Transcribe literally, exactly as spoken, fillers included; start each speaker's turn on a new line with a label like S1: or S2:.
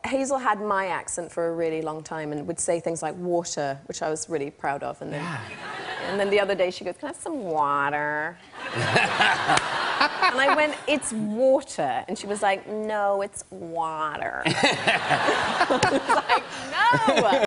S1: Hazel had my accent for a really long time and would say things like water, which I was really proud of. And then,
S2: yeah.
S1: and then the other day she goes, "Can I have some water?" And I went, "It's water." And she was like, "No, it's water." I was like, "No!"